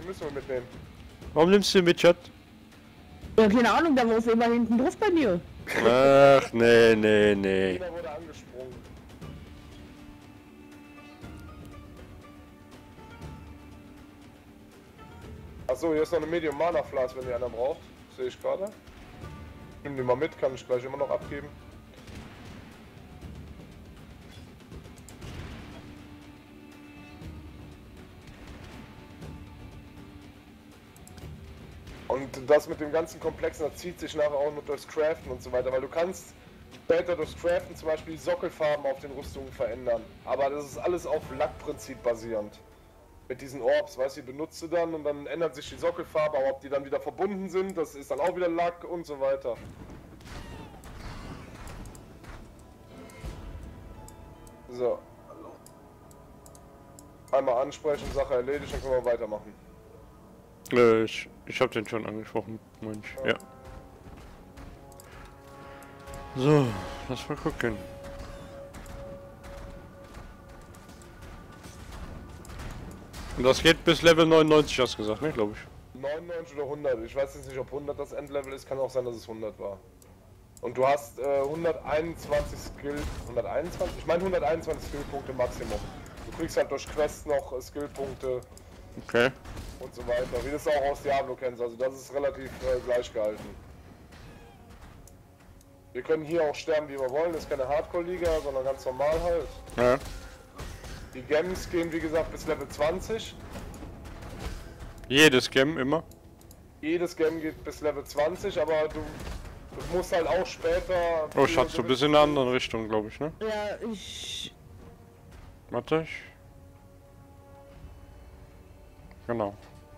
Den müssen wir mitnehmen. Warum nimmst du den mit, Chat? Ja, keine Ahnung, da war auf immer hinten drauf bei mir. Ach, nee. Jeder wurde angesprungen. Achso, hier ist noch eine Medium Mana Flask, wenn die einer braucht. Sehe ich gerade. Nimm die mal mit, kann ich gleich immer noch abgeben. Und das mit dem ganzen Komplexen, das zieht sich nachher auch nur durchs Craften und so weiter, weil du kannst später durchs Craften zum Beispiel die Sockelfarben auf den Rüstungen verändern. Aber das ist alles auf Lackprinzip basierend. Mit diesen Orbs, weißt du, die benutzt du dann und dann ändert sich die Sockelfarbe, aber ob die dann wieder verbunden sind, das ist dann auch wieder Lack und so weiter. So. Einmal ansprechen, Sache erledigt, dann können wir weitermachen. Ich hab den schon angesprochen, Mensch. Ja. So, lass mal gucken. Und das geht bis Level 99, hast du gesagt, ne, glaube ich. 99 oder 100, ich weiß jetzt nicht, ob 100 das Endlevel ist, kann auch sein, dass es 100 war. Und du hast 121 Skill, 121? Ich meine 121 Skillpunkte Maximum. Du kriegst halt durch Quests noch Skillpunkte. Okay. Und so weiter, wie du es auch aus Diablo kennst, also das ist relativ gleich gehalten. Wir können hier auch sterben, wie wir wollen, das ist keine Hardcore-Liga, sondern ganz normal halt. Ja. Die Gems gehen wie gesagt bis Level 20. Jedes Gem immer? Jedes Gem geht bis Level 20, aber du musst halt auch später... Oh, Schatz, du bist in einer anderen Richtung, glaube ich, ne? Ja, ich... Warte, Genau.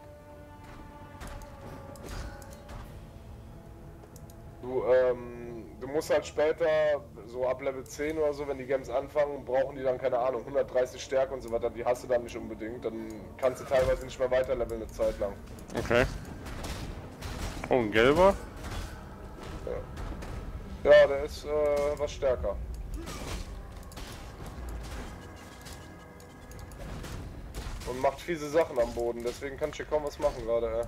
Du musst halt später, so ab Level 10 oder so, wenn die Gems anfangen, brauchen die dann, keine Ahnung, 130 Stärke und so weiter, die hast du dann nicht unbedingt, dann kannst du teilweise nicht mehr weiterleveln eine Zeit lang. Okay. Oh, ein gelber? Ja, der ist was stärker. Und macht fiese Sachen am Boden, deswegen kann ich hier kaum was machen gerade,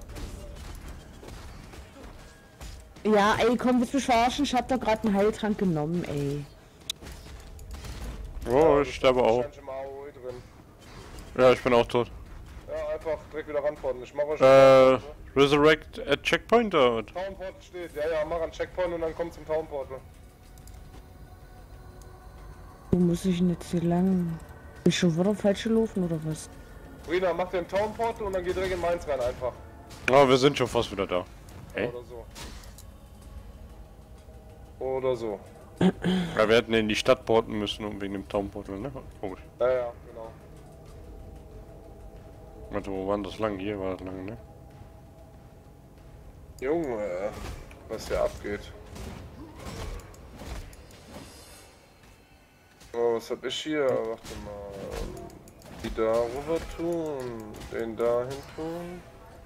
Ja, ey, komm, willst du mich verarschen? Ich hab da gerade einen Heiltrank genommen, ey. Oh, ich sterbe auch. Ja, ich bin auch tot. Ja, einfach direkt wieder ranporten. Ich mache euch Resurrect at Checkpoint oder? Town Portal steht, ja, mach an Checkpoint und dann kommt zum Town Portal. Wo muss ich denn jetzt hier lang? Bin ich schon wieder falsch gelaufen oder was? Rina, mach den Town Portal und dann geh direkt in Mainz rein einfach. Oh, wir sind schon fast wieder da. Hey? Oder so. Oder so. Ja, wir hätten in die Stadt porten müssen, um wegen dem Townportal, ne? Komisch. Ja, genau. Warte, wo war das lang? Hier war das lang, ne? Junge, was hier abgeht. Oh, was hab ich hier? Warte mal. Die da rüber tun, den dahin tun.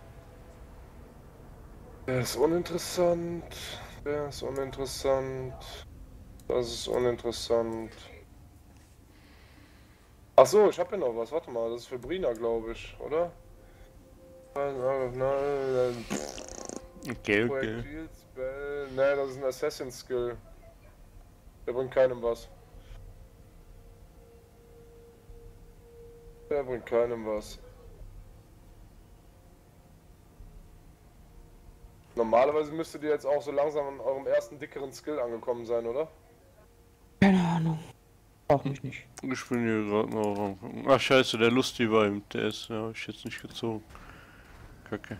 Der ist uninteressant. Der ist uninteressant. Das ist uninteressant. Ach so, ich hab hier noch was. Warte mal, das ist für Brina, glaube ich, oder? Okay. Projektilspell. Ne, das ist ein Assassin Skill. Der bringt keinem was. Der bringt keinem was. Normalerweise müsstet ihr jetzt auch so langsam an eurem ersten dickeren Skill angekommen sein, oder? Keine Ahnung. Brauch mich nicht. Ich bin hier gerade noch am gucken. Ach scheiße, der Lusty war im TS, ja, hab ich jetzt nicht gezogen. Kacke.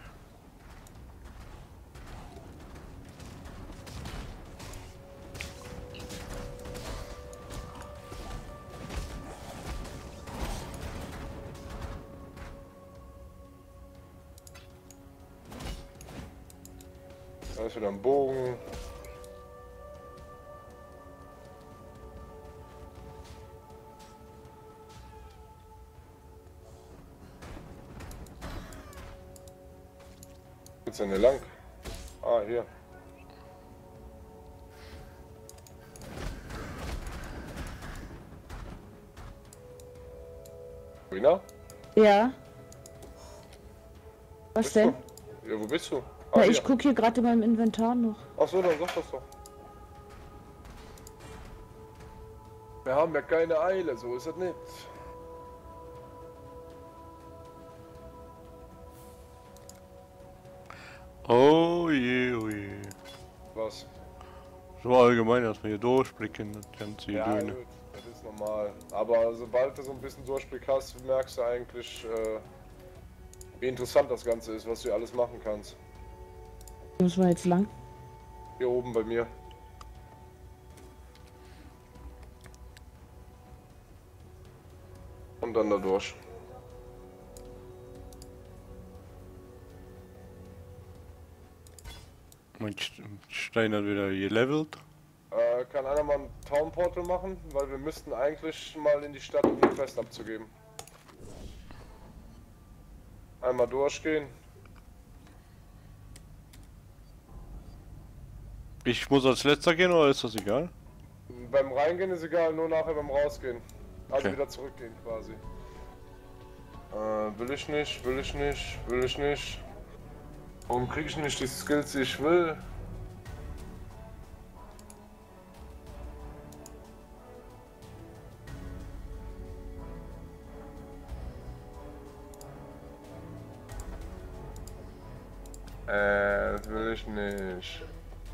Da ist wieder ein Bogen. Geht's denn hier lang? Ah, hier. Rina? Ja. Was Bist denn? du? Ja, wo bist du? Ja, hier. ich gucke hier gerade in meinem Inventar noch. Achso, dann sag das doch. Wir haben ja keine Eile, so ist es nicht. Oh je, oh je. Was? So allgemein, dass wir hier durchblicken, das ganze Ja, Döne. gut, das ist normal. Aber sobald du so ein bisschen Durchblick hast, merkst du eigentlich, wie interessant das Ganze ist, was du alles machen kannst. Das war jetzt lang. Hier oben bei mir. Und dann da durch. Mein Stein hat wieder gelevelt. Kann einer mal ein Town Portal machen? Weil wir müssten eigentlich mal in die Stadt, um die Quest abzugeben. Einmal durchgehen. Ich muss als letzter gehen oder ist das egal? Beim Reingehen ist egal, nur nachher beim Rausgehen. Also Okay. wieder zurückgehen quasi. Will ich nicht, will ich nicht, will ich nicht. Warum kriege ich nicht die Skills, die ich will? Das will ich nicht.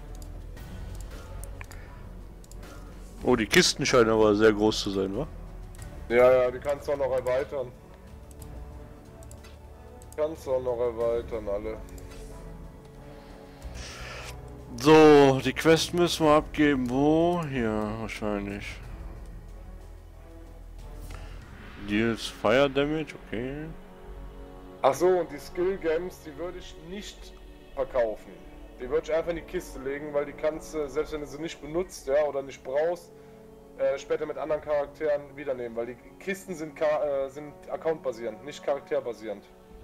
Oh, die Kisten scheinen aber sehr groß zu sein, wa? Ja, ja, die kannst du auch noch erweitern. Kannst du auch noch erweitern, alle. So, die Quest müssen wir abgeben. Wo? Hier, wahrscheinlich. Deals Fire Damage, okay. Ach so, und die Skill Gems, die würde ich nicht verkaufen. Die würde ich einfach in die Kiste legen, weil die kannst du, selbst wenn du sie nicht benutzt, ja, oder nicht brauchst, später mit anderen Charakteren wiedernehmen, weil die Kisten sind accountbasierend, nicht charakterbasierend.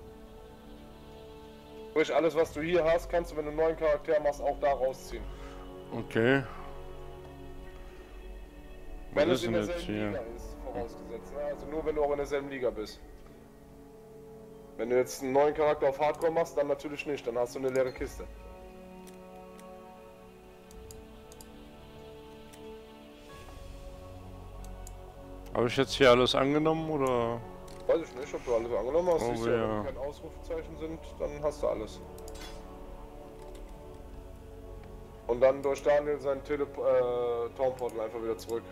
Sprich, alles was du hier hast, kannst du, wenn du einen neuen Charakter machst, auch da rausziehen. Okay. Wenn Was es ist in denn jetzt derselben hier? Liga ist, vorausgesetzt, ne? Also nur wenn du auch in derselben Liga bist. Wenn du jetzt einen neuen Charakter auf Hardcore machst, dann natürlich nicht, dann hast du eine leere Kiste. Habe ich jetzt hier alles angenommen oder? Weiß ich nicht, ob du alles angenommen hast. Oh, Siehst du, ja, ja. wenn keine Ausrufezeichen sind, dann hast du alles. Und dann durch Daniel sein Townportal einfach wieder zurück.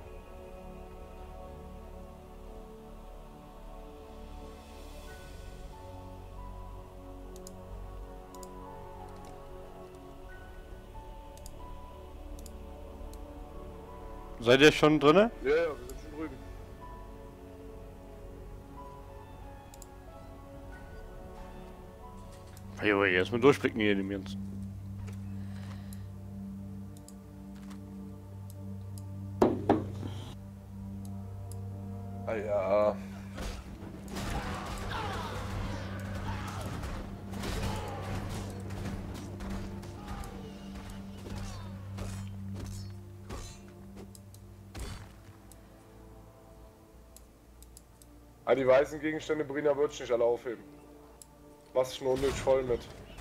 Seid ihr schon drinne? Ja, ja, wir sind schon drüben. Jo, erstmal durchblicken hier dem ganzen. Ah ja. Ah, die weißen Gegenstände, Brina, würde ich nicht alle aufheben. Machst du nur unnötig voll mit.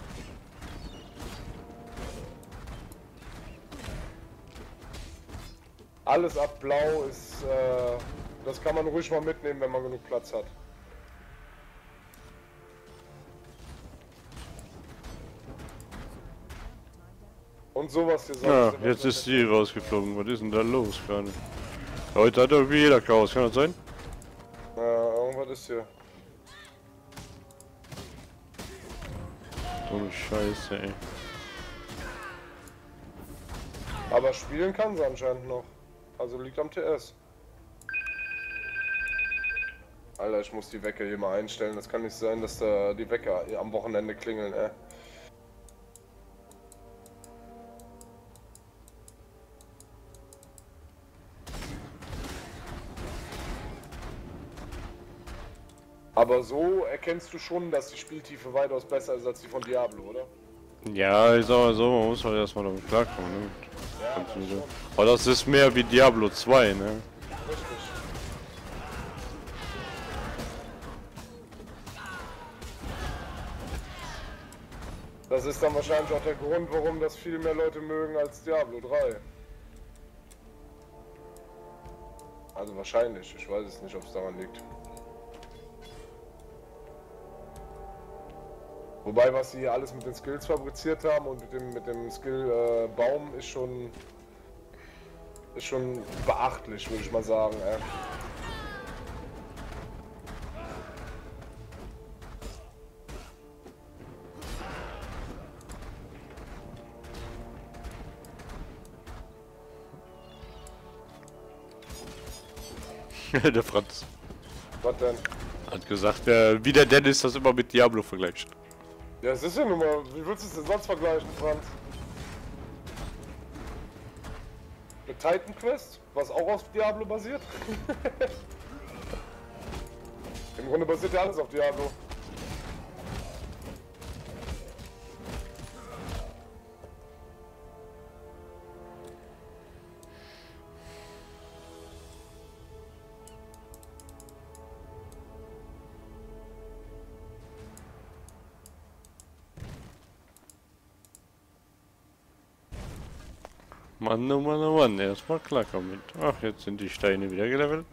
Alles ab blau ist, das kann man ruhig mal mitnehmen, wenn man genug Platz hat. Und sowas hier Ja, sonst. jetzt ist sie rausgeflogen. Was ist denn da los gerade? Heute hat irgendwie jeder Chaos, kann das sein? Irgendwas ist hier. So eine Scheiße, ey. Aber spielen kann sie anscheinend noch. Also liegt am TS. Alter, ich muss die Wecker hier mal einstellen. Das kann nicht sein, dass da die Wecker am Wochenende klingeln, ey. Aber so erkennst du schon, dass die Spieltiefe weitaus besser ist als die von Diablo, oder? Ja, ich sag mal so, man muss halt erstmal damit klarkommen, ne? Ja, Kannst du das so. schon. Aber das ist mehr wie Diablo 2, ne? Richtig. Das ist dann wahrscheinlich auch der Grund, warum das viel mehr Leute mögen als Diablo 3. Also wahrscheinlich, ich weiß es nicht, ob es daran liegt. Wobei, was sie hier alles mit den Skills fabriziert haben und mit dem Skill Baum ist schon beachtlich, würde ich mal sagen. Der Franz Was denn? hat gesagt, wie der Dennis das immer mit Diablo vergleicht. Ja, es ist ja nun mal, wie willst du es denn sonst vergleichen, Franz? Mit Titan Quest, was auch auf Diablo basiert? Im Grunde basiert ja alles auf Diablo. Mann, oh Mann, oh Mann, erstmal klarkommen mit. Ach, jetzt sind die Steine wieder gelevelt.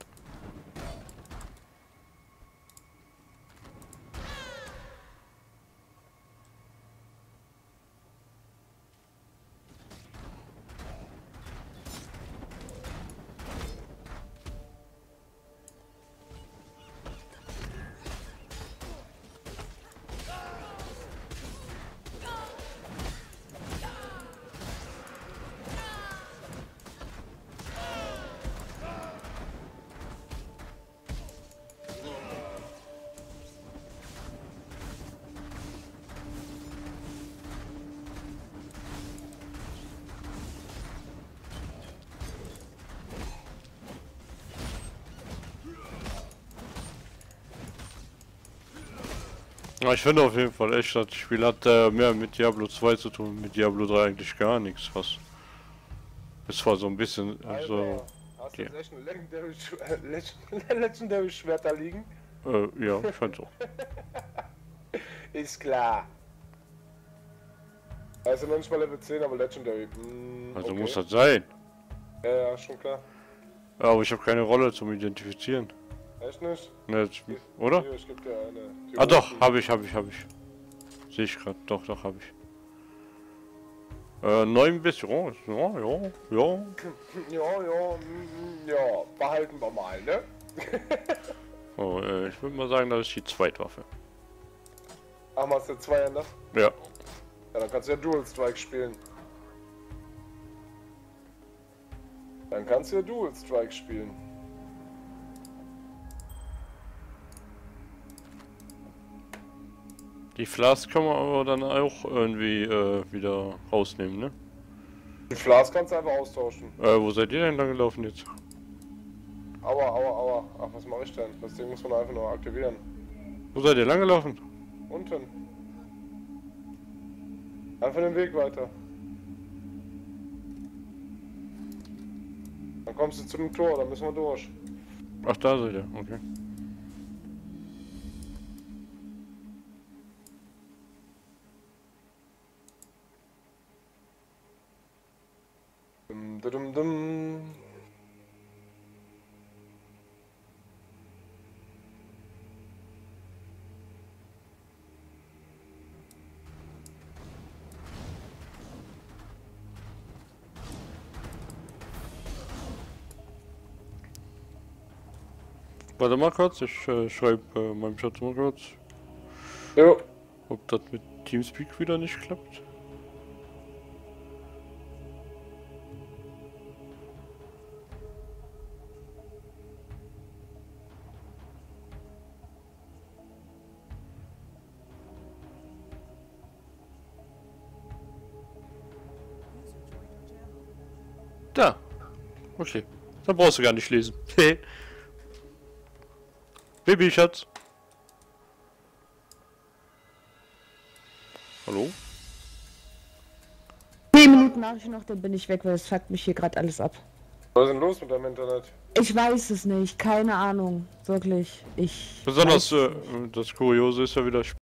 Ja, ich finde auf jeden Fall echt, das Spiel hat mehr mit Diablo 2 zu tun, mit Diablo 3 eigentlich gar nichts fast. Es war so ein bisschen so. Hast du jetzt echt ein Legendary Schwert da liegen? Ja, scheint so. Ist klar. Also noch nicht mal Level 10, aber Legendary. Also okay. muss das sein. Ja, schon klar. Ja, aber ich habe keine Rolle zum Identifizieren. Echt nicht? Ne, oder? Hier, ich geb dir eine. Ah doch, habe ich. Sehe ich gerade, doch, habe ich. 9 bis, ja. Ja, behalten wir mal, ne? Oh, ich würde mal sagen, das ist die Zweitwaffe. Ach, machst du 2 Hände? Ja. Ja, dann kannst du ja Dual Strike spielen. Die Flask kann man aber dann auch irgendwie wieder rausnehmen, ne? Die Flas kannst du einfach austauschen. Wo seid ihr denn lang gelaufen jetzt? Aua. Ach, was mache ich denn? Das Ding muss man einfach nur aktivieren. Wo seid ihr lang gelaufen? Unten. Einfach den Weg weiter. Dann kommst du zu dem Tor, dann müssen wir durch. Ach, da seid ihr, okay. Dum. Warte mal kurz, ich schreibe meinem Schatz mal kurz, Jo. ob das mit Teamspeak wieder nicht klappt. Da. Okay. Dann brauchst du gar nicht lesen. Baby, Schatz. Hallo? 10 Minuten mache ich noch, dann bin ich weg, weil es fuckt mich hier gerade alles ab. Was ist denn los mit deinem Internet? Ich weiß es nicht, keine Ahnung. Wirklich. Besonders das Kuriose ist ja wieder